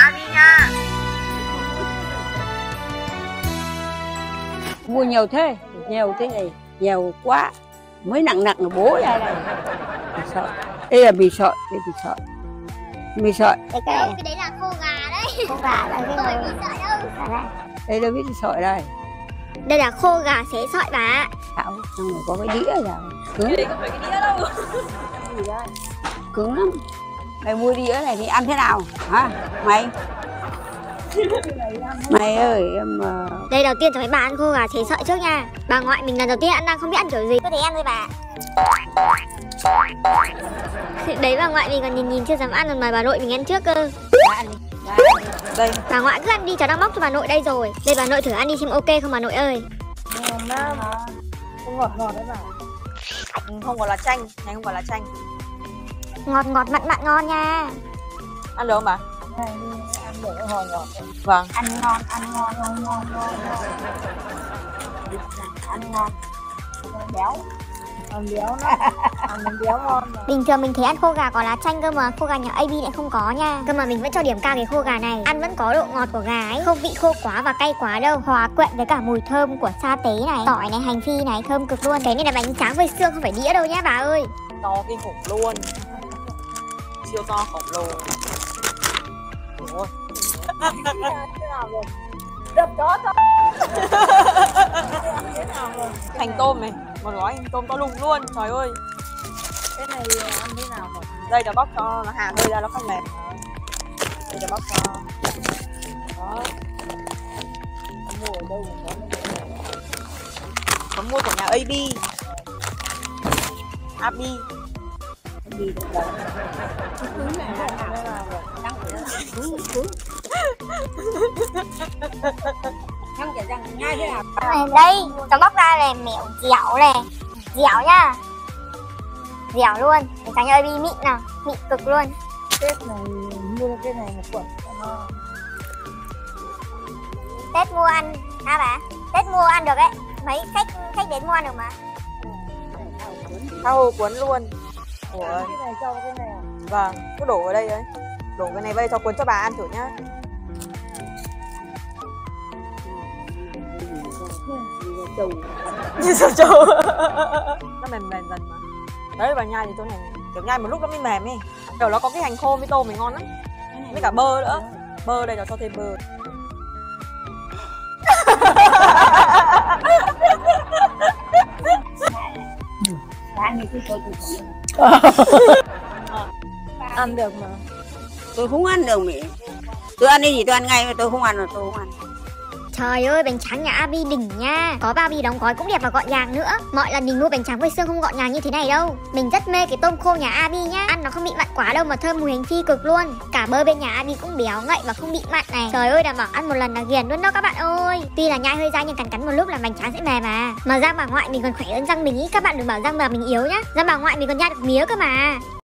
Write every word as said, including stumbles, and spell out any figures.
Abi nha. Mua nhiều thế, nhiều thế này, nhiều quá. Mới nặng nặng là bố ra đây. Mì sợi. Đây là mì sợi, đây mì sợi. Mì sợi. Cái cái đấy là khô gà đấy. Khô gà là cái này. Mì sợi đâu? Đây đâu biết mì sợi đây. Đây là khô gà xé sợi bà ạ. Thảo, trong này có cái đĩa rồi. Cứng. Cái đấy không phải cái đĩa đâu. Gì đây? Cứng lắm. Mày mua đĩa này thì ăn thế nào? Hả? Mày? Mày ơi, em... Uh... Đây đầu tiên cho mấy bà ăn khô gà xé sợi trước nha. Bà ngoại mình lần đầu tiên ăn đang không biết ăn kiểu gì. Cứ để ăn thôi bà. Đấy bà ngoại mình còn nhìn nhìn chưa dám ăn, còn mời bà nội mình ăn trước cơ. Đây. Bà ngoại cứ ăn đi, cháu đang móc cho bà nội đây rồi. Đây bà nội thử ăn đi xem ok không bà nội ơi. Ngon lắm. Không ngọt ngọt đấy bà. Không có lá chanh, này không có lá chanh. Ngọt ngọt mặn mặn ngon nha. Ăn được không bà? Này, ăn được cái hồi ngọt. Vâng. Ăn ngon, ăn ngon, ngon, ngon, ngon. Ăn ngon. Béo. Ăn béo nó. Ăn béo ngon. Bình thường mình thấy ăn khô gà có lá chanh cơ mà, khô gà nhà a bê lại không có nha. Cơ mà mình vẫn cho điểm cao cái khô gà này. Ăn vẫn có độ ngọt của gà ấy, không vị khô quá và cay quá đâu. Hòa quyện với cả mùi thơm của sa tế này, tỏi này, hành phi này, thơm cực luôn. Cái này là bánh tráng với xương, không phải đĩa đâu nhá bà ơi. To kinh khủng luôn. Siêu to khổng lồ. Ôi. Đập chó thôi. Thành tôm này, một gói hành tôm to lùng luôn, trời ơi. Cái này ăn thế nào mà? Đây là bóc cho nó hà hơi ra, nó không mềm. Đây là bóc cho. Đó. Mua ở đâu mà có? Có mua của nhà a bê. a bê. Đi được đâu. Cứng này là đắng rồi đó. Cứng cứng. Không chả răng ngay thế nào. Đây, cháu bóc ra này, mẹo dẻo này. Dẻo nhá. Dẻo luôn. Bánh tráng nhà a bê mịn nào, mịn cực luôn. Tết này mua cái này một quần cho nó. Tết mua ăn hả bà? Tết mua ăn được đấy. Mấy khách khách đến mua ăn được mà. Tha hồ cuốn luôn. Ủa. Cái này cho cái này à? Vâng, cứ đổ vào đây đấy. Đổ cái này vào cho cuốn cho bà ăn thử nhá. Như sao trâu. Nó mềm mềm dần mà. Đấy bà nhai thì chỗ này kiểu nhai một lúc nó mới mềm ấy. Kiểu nó có cái hành khô với tôm thì ngon lắm. Với cả bơ nữa. Bơ đây là cho thêm bơ. Ăn được mà. Tôi không ăn được mẹ. Tôi ăn đi thì tôi ăn ngay, mà tôi không ăn là tôi không ăn. Trời ơi, bánh tráng nhà a bê đỉnh nha. Có bao bì đóng gói cũng đẹp và gọn gàng nữa. Mọi lần mình mua bánh tráng với xương không gọn gàng như thế này đâu. Mình rất mê cái tôm khô nhà a bê nhá. Ăn nó không bị mặn quá đâu mà thơm mùi hành phi cực luôn. Cả bơ bên nhà a bê cũng béo ngậy và không bị mặn này. Trời ơi, đảm bảo ăn một lần là ghiền luôn đó các bạn ơi. Tuy là nhai hơi dai nhưng cắn cắn một lúc là bánh tráng sẽ mềm mà. Mà răng bà ngoại mình còn khỏe hơn răng mình ý. Các bạn đừng bảo răng bà mình yếu nhá. Răng bà ngoại mình còn nhai được mía cơ mà.